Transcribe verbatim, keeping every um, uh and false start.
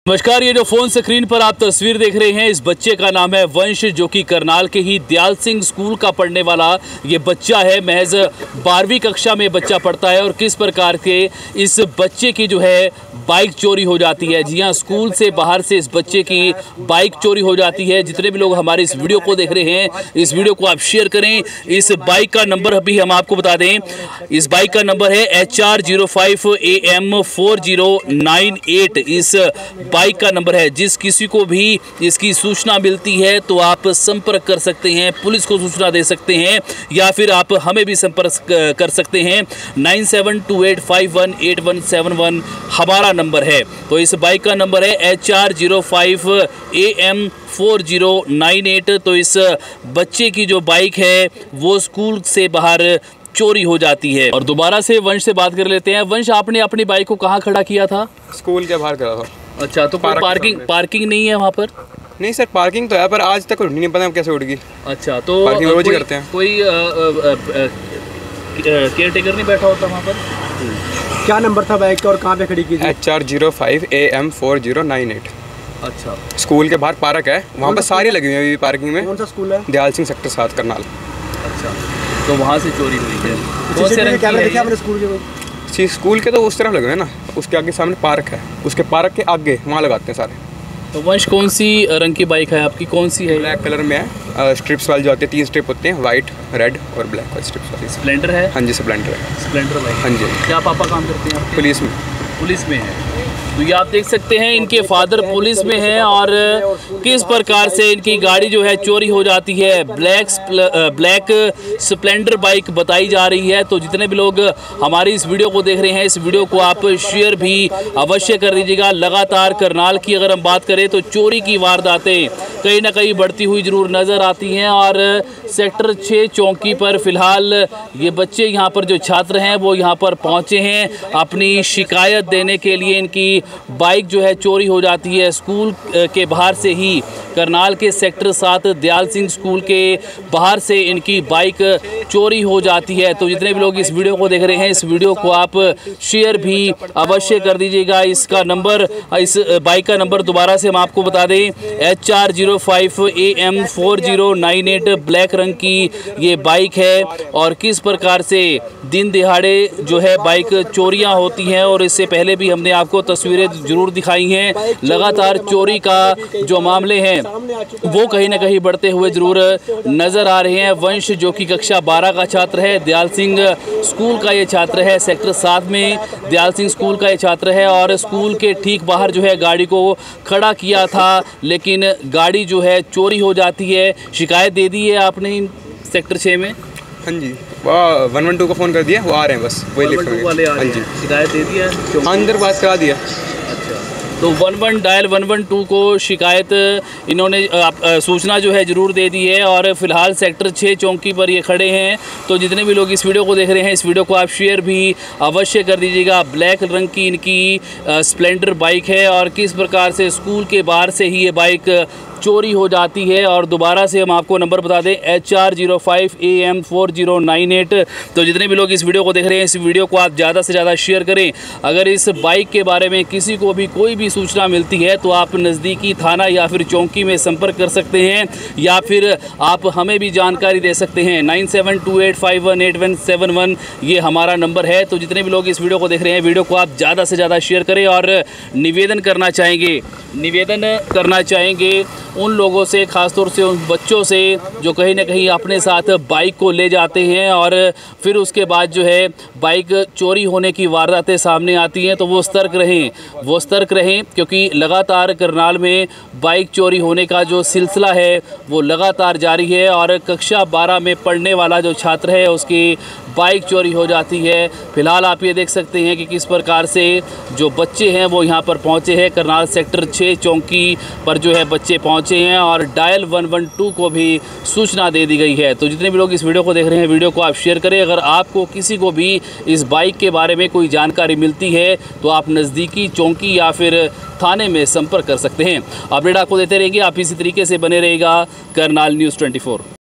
नमस्कार, ये जो फोन स्क्रीन पर आप तस्वीर देख रहे हैं, इस बच्चे का नाम है वंश, जो कि करनाल के ही दयाल सिंह स्कूल का पढ़ने वाला ये बच्चा है। महज बारहवीं कक्षा में बच्चा पढ़ता है और किस प्रकार के इस बच्चे की जो है बाइक चोरी हो जाती है। जी हाँ, स्कूल से बाहर से इस बच्चे की बाइक चोरी हो जाती है। जितने भी लोग हमारे इस वीडियो को देख रहे हैं, इस वीडियो को आप शेयर करें। इस बाइक का नंबर अभी हम आपको बता दें, इस बाइक का नंबर है H R zero five A M four zero nine eight. इस बाइक का नंबर है। जिस किसी को भी इसकी सूचना मिलती है तो आप संपर्क कर सकते हैं, पुलिस को सूचना दे सकते हैं या फिर आप हमें भी संपर्क कर सकते हैं। Nine seven two eight five one eight one seven one हमारा नंबर है। तो इस बाइक का नंबर है H R zero five A M four zero nine eight. तो इस बच्चे की जो बाइक है वो स्कूल से बाहर चोरी हो जाती है। और दोबारा से वंश से बात कर लेते हैं। वंश, आपने अपनी बाइक को कहाँ खड़ा किया था? स्कूल के बाहर खड़ा था। अच्छा, तो कोई पार्किंग पार्किंग नहीं है वहाँ पर? नहीं सर, पार्किंग तो है, पर आज तक नहीं पता कैसे उड़ गई। अच्छा, तो पार्किंग रोज ही करते हैं। कोई केयर टेकर नहीं बैठा होता वहाँ पर? क्या नंबर था बाइक का और कहाँ पे खड़ी की थी? H R zero five A M four zero nine eight. अच्छा, स्कूल के बाहर पार्क है, वहाँ पर सारी लगी हुई है पार्किंग में। कौन सा स्कूल है? दयाल सिंह सेक्टर सात करनाल। अच्छा, तो वहाँ से चोरी हुई है। कौन से रंग की है? अपने स्कूल के सी स्कूल के तो उस तरफ लगे हुए हैं ना, उसके आगे सामने पार्क है, उसके पार्क के आगे वहाँ लगाते हैं सारे। तो वंश, कौन सी रंग की बाइक है आपकी? कौन सी है? ब्लैक कलर में है, स्ट्रिप्स वाली जो आती है, तीन स्ट्रिप होते हैं, वाइट, रेड और ब्लैक वाली स्ट्रिप्स वाली। स्प्लेंडर है? हाँ जी, स्प्लेंडर है। स्प्लेंडर बाइक, हाँ जी। क्या पापा काम करते हैं? पुलिस में। पुलिस में है। तो ये आप देख सकते हैं, इनके फादर पुलिस में हैं और किस प्रकार से इनकी गाड़ी जो है चोरी हो जाती है। ब्लैक ब्लैक स्प्लेंडर बाइक बताई जा रही है। तो जितने भी लोग हमारी इस वीडियो को देख रहे हैं, इस वीडियो को आप शेयर भी अवश्य कर दीजिएगा। लगातार करनाल की अगर हम बात करें तो चोरी की वारदातें कहीं ना कहीं बढ़ती हुई जरूर नज़र आती हैं। और सेक्टर छः चौकी पर फ़िलहाल ये बच्चे यहाँ पर जो छात्र हैं वो यहाँ पर पहुँचे हैं अपनी शिकायत देने के लिए। इनकी बाइक जो है चोरी हो जाती है स्कूल के बाहर से ही। करनाल के सेक्टर सात दयाल सिंह स्कूल के बाहर से इनकी बाइक चोरी हो जाती है। तो जितने भी लोग इस वीडियो को देख रहे हैं, इस वीडियो को आप शेयर भी अवश्य कर दीजिएगा। इसका नंबर, इस बाइक का नंबर दोबारा से हम आपको बता दें, H R zero five A M four zero nine eight. Black रंग की ये बाइक है और किस प्रकार से दिन दिहाड़े जो है बाइक चोरियाँ होती हैं। और इससे पहले भी हमने आपको तस्वीरें जरूर दिखाई हैं। लगातार चोरी का जो मामले हैं वो कहीं ना कहीं बढ़ते हुए जरूर नजर आ रहे हैं। वंश, जो कि कक्षा बारह का छात्र है, दयाल सिंह स्कूल का ये छात्र है, सेक्टर सात में दयाल सिंह स्कूल का ये छात्र है। और स्कूल के ठीक बाहर जो है गाड़ी को खड़ा किया था, लेकिन गाड़ी जो है चोरी हो जाती है। शिकायत दे दी है आपने सेक्टर छः में? हाँ जी, वाह, वन वन टू को फ़ोन कर दिया, वो आ रहे हैं, बस वही लिख रहे हैं। वाले आ रहे हैं। हाँ जी, शिकायत दे दी है, अंदर बात करा दिया। अच्छा, तो one one dial one one two को शिकायत इन्होंने सूचना जो है ज़रूर दे दी है। और फिलहाल सेक्टर छः चौकी पर ये खड़े हैं। तो जितने भी लोग इस वीडियो को देख रहे हैं, इस वीडियो को आप शेयर भी अवश्य कर दीजिएगा। ब्लैक रंग की इनकी स्प्लेंडर बाइक है और किस प्रकार से स्कूल के बाहर से ही ये बाइक चोरी हो जाती है। और दोबारा से हम आपको नंबर बता दें, H R zero five A M four zero nine eight. तो जितने भी लोग इस वीडियो को देख रहे हैं, इस वीडियो को आप ज़्यादा से ज़्यादा शेयर करें। अगर इस बाइक के बारे में किसी को भी कोई भी सूचना मिलती है तो आप नज़दीकी थाना या फिर चौकी में संपर्क कर सकते हैं या फिर आप हमें भी जानकारी दे सकते हैं। Nine seven two eight five one eight one seven one ये हमारा नंबर है। तो जितने भी लोग इस वीडियो को देख रहे हैं, वीडियो को आप ज़्यादा से ज़्यादा शेयर करें। और निवेदन करना चाहेंगे निवेदन करना चाहेंगे उन लोगों से, ख़ासतौर से उन बच्चों से जो कहीं ना कहीं अपने साथ बाइक को ले जाते हैं और फिर उसके बाद जो है बाइक चोरी होने की वारदातें सामने आती हैं। तो वो सतर्क रहें वो सतर्क रहें क्योंकि लगातार करनाल में बाइक चोरी होने का जो सिलसिला है वो लगातार जारी है। और कक्षा बारह में पढ़ने वाला जो छात्र है उसकी बाइक चोरी हो जाती है। फिलहाल आप ये देख सकते हैं कि किस प्रकार से जो बच्चे हैं वो यहाँ पर पहुँचे हैं। करनाल सेक्टर छः चौकी पर जो है बच्चे पहुँचे हैं और डायल वन वन टू को भी सूचना दे दी गई है। तो जितने भी लोग इस वीडियो को देख रहे हैं, वीडियो को आप शेयर करें। अगर आपको किसी को भी इस बाइक के बारे में कोई जानकारी मिलती है तो आप नज़दीकी चौकी या फिर थाने में संपर्क कर सकते हैं। अपडेट आपको देते रहेंगे, आप इसी तरीके से बने रहेगा करनाल न्यूज़ ट्वेंटी फोर।